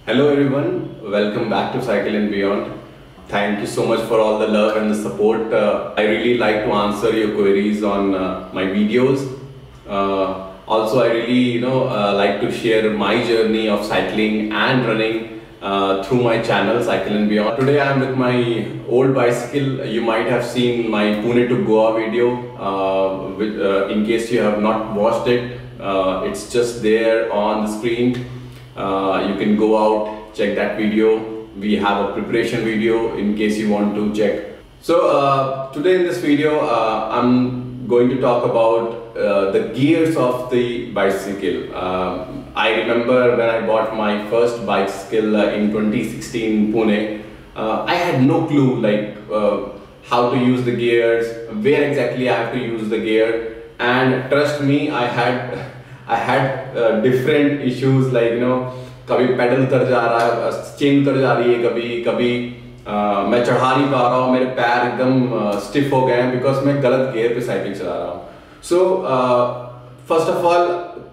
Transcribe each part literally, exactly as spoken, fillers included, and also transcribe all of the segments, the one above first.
Hello everyone, welcome back to Cycle and Beyond. Thank you so much for all the love and the support. Uh, I really like to answer your queries on uh, my videos. Uh, also, I really, you know, uh, like to share my journey of cycling and running uh, through my channel Cycle and Beyond. Today I am with my old bicycle. You might have seen my Pune to Goa video. Uh, with, uh, in case you have not watched it, uh, it's just there on the screen. Uh, you can go out, check that video. We have a preparation video in case you want to check. So uh, today in this video, uh, I'm going to talk about uh, the gears of the bicycle. Uh, I remember when I bought my first bicycle uh, in twenty sixteen in Pune, uh, I had no clue like uh, how to use the gears, where exactly I have to use the gear, and trust me, I had I had uh, different issues like you know कभी pedal उतर जा रहा है, chain उतर जा रही है, कभी कभी uh, मैं चढ़ा नहीं पा रहा हूँ, मेरे पैर एकदम स्टिफ हो गए हैं बिकॉज मैं गलत गियर पे साइकिल चला रहा हूँ. So first of all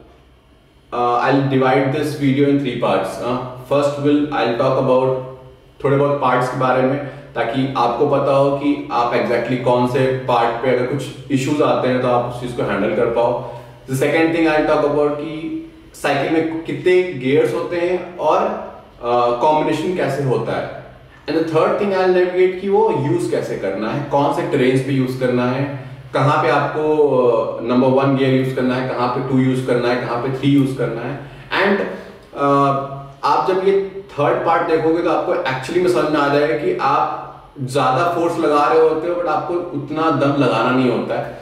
I will divide this video in three parts. First will I will talk about थोड़े बहुत पार्ट्स के बारे में ताकि आपको पता हो कि आप एग्जैक्टली exactly कौन से पार्ट पे अगर कुछ इश्यूज आते हैं तो आप उस चीज को हैंडल कर पाओ. The second thing I will talk about कि साइकिल में कितने गियर्स होते हैं और कॉम्बिनेशन uh, कैसे होता है. And the third thing I will navigate कि वो यूज कैसे करना है, कौन से ट्रेन्स पे यूज करना है, कहाँ पे आपको नंबर वन गियर यूज करना है, कहाँ पे टू यूज करना है, कहाँ पे थ्री यूज करना है. एंड uh, आप जब ये थर्ड पार्ट देखोगे तो आपको एक्चुअली में समझ में आ जाएगा कि आप ज्यादा फोर्स लगा रहे होते हो बट आपको उतना दम लगाना नहीं होता है.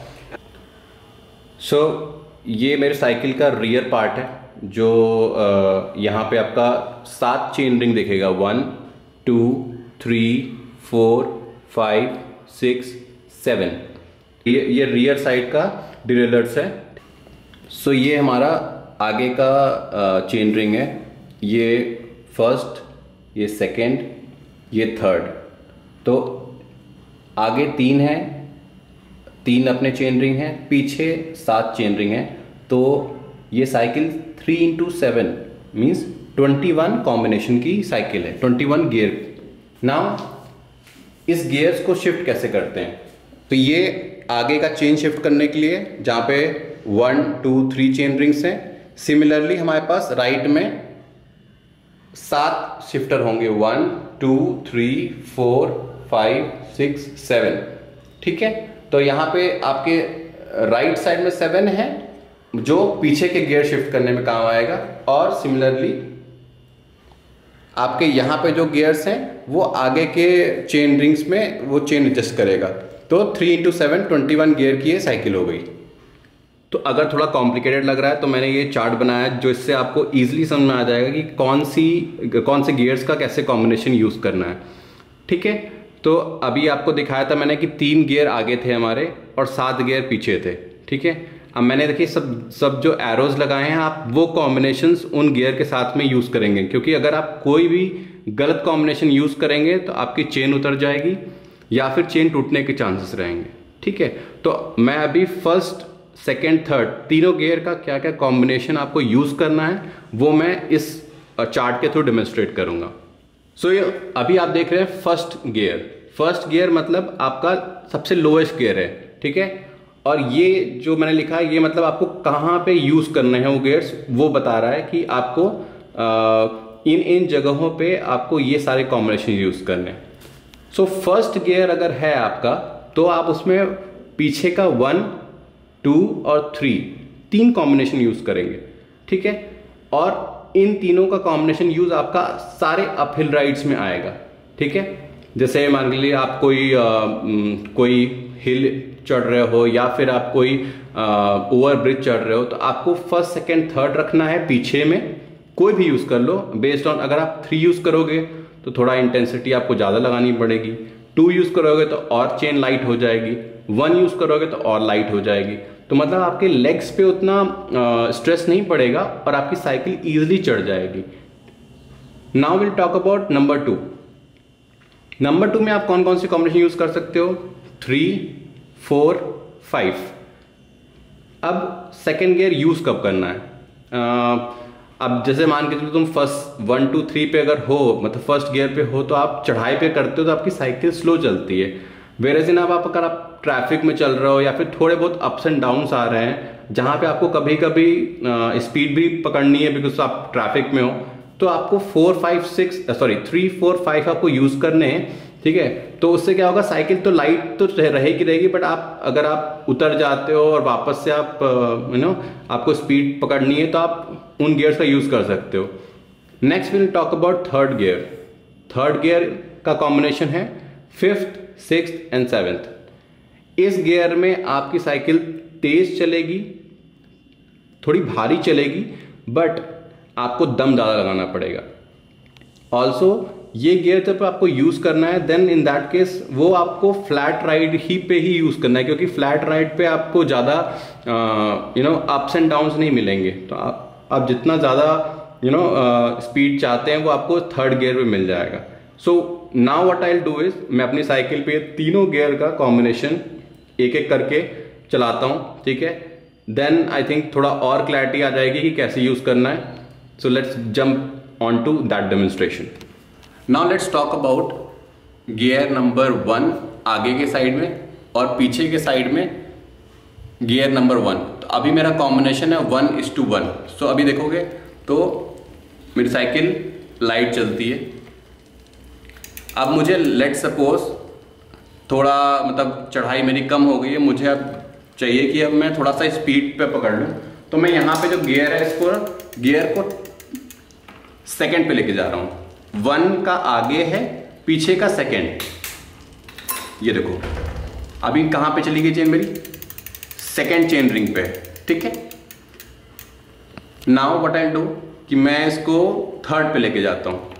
सो so, ये मेरे साइकिल का रियर पार्ट है जो यहाँ पे आपका सात चेन रिंग दिखेगा. One two three four five six seven. ये ये रियर साइड का डिरेलर्स है. सो so, ये हमारा आगे का चेन रिंग है. ये फर्स्ट, ये सेकंड, ये थर्ड. तो आगे तीन है, तीन अपने चेन रिंग हैं, पीछे सात चेन रिंग हैं. तो ये cycle three into seven means twenty one combination की साइकिल है, ट्वेंटी वन गियर. नाउ इस गियर्स को शिफ्ट कैसे करते हैं? तो ये आगे का चेन शिफ्ट करने के लिए जहाँ पे one two three chain rings हैं. सिमिलरली हमारे पास राइट में सात शिफ्टर होंगे. One two three four five six seven. ठीक है, तो यहाँ पे आपके राइट साइड में सेवन है जो पीछे के गियर शिफ्ट करने में काम आएगा. और सिमिलरली आपके यहाँ पे जो गियर्स हैं वो आगे के चेन रिंग्स में वो चेन एडजस्ट करेगा. तो three into seven twenty one gear की ये साइकिल हो गई. तो अगर थोड़ा कॉम्प्लिकेटेड लग रहा है तो मैंने ये चार्ट बनाया जो इससे आपको इजीली समझ में आ जाएगा कि कौन सी कौन से गियर्स का कैसे कॉम्बिनेशन यूज करना है. ठीक है, तो अभी आपको दिखाया था मैंने कि तीन गियर आगे थे हमारे और सात गियर पीछे थे. ठीक है, अब मैंने देखिए सब सब जो एरोज लगाए हैं आप वो कॉम्बिनेशंस उन गियर के साथ में यूज करेंगे, क्योंकि अगर आप कोई भी गलत कॉम्बिनेशन यूज करेंगे तो आपकी चेन उतर जाएगी या फिर चेन टूटने के चांसेस रहेंगे. ठीक है, तो मैं अभी फर्स्ट सेकेंड थर्ड तीनों गियर का क्या क्या कॉम्बिनेशन आपको यूज करना है वो मैं इस चार्ट के थ्रू डेमोन्स्ट्रेट करूंगा. सो so, ये अभी आप देख रहे हैं फर्स्ट गियर. फर्स्ट गियर मतलब आपका सबसे लोएस्ट गियर है. ठीक है, और ये जो मैंने लिखा है ये मतलब आपको कहाँ पे यूज करने हैं वो गियर्स वो बता रहा है कि आपको आ, इन इन जगहों पे आपको ये सारे कॉम्बिनेशन यूज करने हैं. सो फर्स्ट गियर अगर है आपका तो आप उसमें पीछे का वन टू और थ्री तीन कॉम्बिनेशन यूज करेंगे. ठीक है, और इन तीनों का कॉम्बिनेशन यूज आपका सारे अपहिल राइड्स में आएगा. ठीक है, जैसे मान लीजिए आप कोई आ, कोई हिल चढ़ रहे हो या फिर आप कोई ओवर ब्रिज चढ़ रहे हो तो आपको फर्स्ट सेकेंड थर्ड रखना है पीछे में. कोई भी यूज कर लो बेस्ड ऑन. अगर आप थ्री यूज करोगे तो थोड़ा इंटेंसिटी आपको ज्यादा लगानी पड़ेगी. टू यूज करोगे तो और चेन लाइट हो जाएगी. वन यूज करोगे तो और लाइट हो जाएगी. तो मतलब आपके लेग्स पे उतना स्ट्रेस नहीं पड़ेगा और आपकी साइकिल इजिली चढ़ जाएगी. Now will talk about number two. Number two में आप कौन कौन से कॉम्बिनेशन यूज कर सकते हो? Three four five. अब सेकेंड गियर यूज कब करना है? आ, अब जैसे मान के चलो तुम फर्स्ट वन टू थ्री पे अगर हो, मतलब फर्स्ट गियर पे हो, तो आप चढ़ाई पे करते हो तो आपकी साइकिल स्लो चलती है। वेयर इन अब आप अगर आप ट्रैफिक में चल रहे हो या फिर थोड़े बहुत अप्स एंड डाउन्स आ रहे हैं जहाँ पे आपको कभी कभी स्पीड भी पकड़नी है बिकॉज आप ट्रैफिक में हो, तो आपको four five six sorry three four five आपको यूज करने हैं, ठीक है। तो उससे क्या होगा, साइकिल तो लाइट तो रहेगी रहेगी बट आप अगर आप उतर जाते हो और वापस से आप यू नो आपको स्पीड पकड़नी है तो आप उन गियर्स का यूज कर सकते हो। Next will talk about third gear. Third gear का कॉम्बिनेशन है फिफ्थ, सिक्स्थ एंड सेवेंथ। इस गियर में आपकी साइकिल तेज चलेगी, थोड़ी भारी चलेगी, बट आपको दम ज़्यादा लगाना पड़ेगा। ऑल्सो ये गियर जब आपको यूज करना है देन इन दैट केस वो आपको फ्लैट राइड ही पे ही यूज करना है, क्योंकि फ्लैट राइड पे आपको ज़्यादा you know ups and downs नहीं मिलेंगे। तो आप आप जितना ज़्यादा यू नो स्पीड चाहते हैं वो आपको थर्ड गियर पे मिल जाएगा। So now what I will do is, मैं अपनी साइकिल पे तीनों गियर का कॉम्बिनेशन एक एक करके चलाता हूँ, ठीक है। देन आई थिंक थोड़ा और क्लैरिटी आ जाएगी कि कैसे यूज करना है। So let's jump on to that demonstration. Now let's talk about gear number one आगे के साइड में और पीछे के साइड में गियर नंबर वन। तो अभी मेरा कॉम्बिनेशन है one is two one. So अभी देखोगे तो मेरी साइकिल लाइट चलती है। अब मुझे लेट सपोज थोड़ा मतलब चढ़ाई मेरी कम हो गई है, मुझे अब चाहिए कि अब मैं थोड़ा सा स्पीड पे पकड़ लूँ। तो मैं यहाँ पे जो गियर है इसको गियर को सेकंड पे लेके जा रहा हूँ। वन का आगे है, पीछे का सेकंड। ये देखो अभी कहाँ पे चली गई चेन मेरी, सेकंड चेन रिंग पे, ठीक है। Now what I will do कि मैं इसको थर्ड पे लेके जाता हूँ।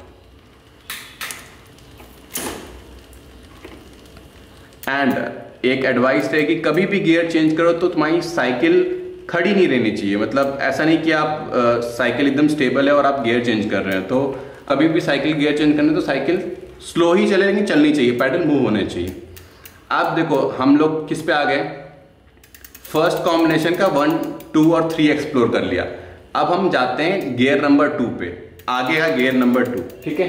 एंड एक एडवाइस है कि कभी भी गियर चेंज करो तो तुम्हारी साइकिल खड़ी नहीं रहनी चाहिए। मतलब ऐसा नहीं कि आप आ, साइकिल एकदम स्टेबल है और आप गियर चेंज कर रहे हैं। तो कभी भी साइकिल गियर चेंज करने तो साइकिल स्लो ही चले लेकिन चलनी चाहिए, पैडल मूव होने चाहिए। आप देखो हम लोग किस पे आ गए, फर्स्ट कॉम्बिनेशन का वन टू और थ्री एक्सप्लोर कर लिया। अब हम जाते हैं गियर नंबर टू पे, आगे का गियर नंबर टू, ठीक है।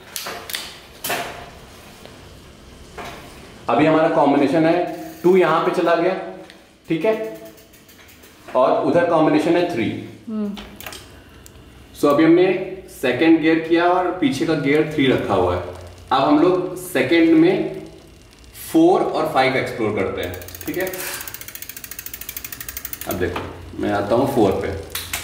अभी हमारा कॉम्बिनेशन है टू यहां पे चला गया, ठीक है, और उधर कॉम्बिनेशन है थ्री। सो अभी हमने सेकेंड गियर किया और पीछे का गियर थ्री रखा हुआ है। अब हम लोग सेकेंड में फोर और फाइव एक्सप्लोर करते हैं, ठीक है। अब देखो मैं आता हूं फोर पे,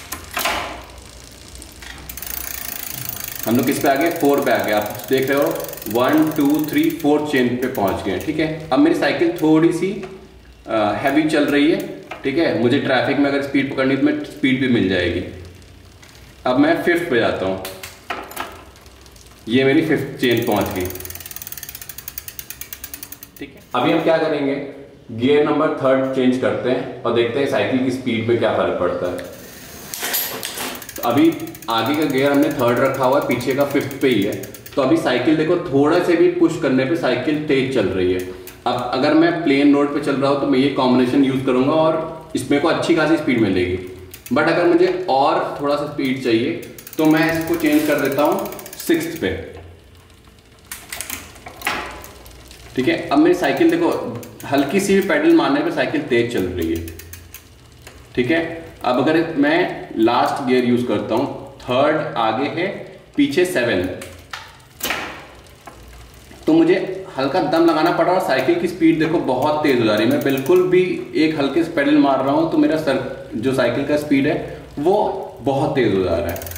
हम लोग किस पे आ गए, फोर पे आ गए। आप देख रहे हो one two three four chain पे पहुंच गए, ठीक है। अब मेरी साइकिल थोड़ी सी हैवी चल रही है, ठीक है। मुझे ट्रैफिक में अगर स्पीड पकड़नी तो मैं स्पीड भी मिल जाएगी। अब मैं फिफ्थ पे जाता हूं, ये मेरी फिफ्थ चेन पहुंच गई, ठीक है। अभी हम क्या करेंगे, गियर नंबर थर्ड चेंज करते हैं और देखते हैं साइकिल की स्पीड में क्या फर्क पड़ता है। तो अभी आगे का गियर हमने थर्ड रखा हुआ है, पीछे का फिफ्थ पे ही है। तो अभी साइकिल देखो थोड़ा से भी पुश करने पे साइकिल तेज चल रही है। अब अगर मैं प्लेन रोड पे चल रहा हूं तो मैं ये कॉम्बिनेशन यूज करूंगा और इसमें को अच्छी खासी स्पीड मिलेगी। बट अगर मुझे और थोड़ा सा स्पीड चाहिए तो मैं इसको चेंज कर देता हूं सिक्स्थ पे, ठीक है। अब मेरी साइकिल देखो हल्की सी पैडल मारने पे साइकिल तेज चल रही है, ठीक है। अब अगर मैं लास्ट गियर यूज करता हूं, थर्ड आगे है, पीछे सेवन, तो मुझे हल्का दम लगाना पड़ा और साइकिल की स्पीड देखो बहुत तेज हो जा रही है। मैं बिल्कुल भी एक हल्के से पेडल मार रहा हूं तो मेरा सर जो साइकिल का स्पीड है वो बहुत तेज हो जा रहा है।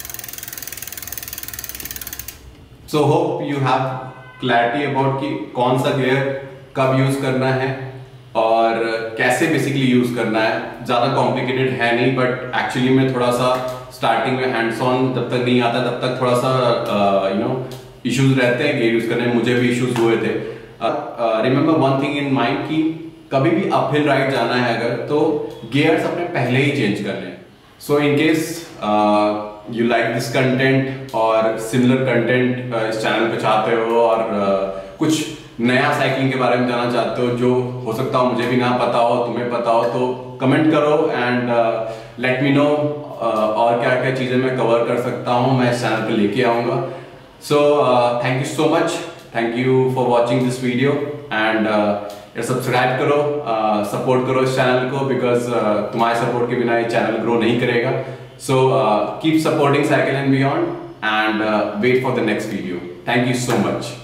So hope you have clarity about कि कौन सा गियर कब यूज करना है और कैसे बेसिकली यूज करना है। ज्यादा कॉम्प्लिकेटेड है नहीं, बट एक्चुअली में थोड़ा सा स्टार्टिंग में हैंड्स ऑन जब तक नहीं आता तब तक थोड़ा सा यू नो इश्यूज रहते हैं गियर यूज करने में। मुझे भी इश्यूज हुए थे। Remember one thing in mind कि कभी भी अपहिल राइड जाना है अगर तो गियर्स अपने पहले ही चेंज कर लें। So in case you like this content और सिमिलर कंटेंट इस चैनल पे चाहते हो और uh, कुछ नया साइकिलिंग के बारे में जानना चाहते हो जो हो सकता हो मुझे भी ना पता हो, तुम्हें पता हो, तो कमेंट करो एंड लेट मी नो और क्या क्या चीज़ें मैं कवर कर सकता हूँ मैं इस चैनल पे लेके आऊँगा। So thank you so much, thank you for watching this video and subscribe करो, सपोर्ट uh, करो इस चैनल को, बिकॉज uh, तुम्हारे सपोर्ट के बिना ये चैनल ग्रो नहीं करेगा। So keep supporting cycle and beyond and wait for the next video. Thank you so much.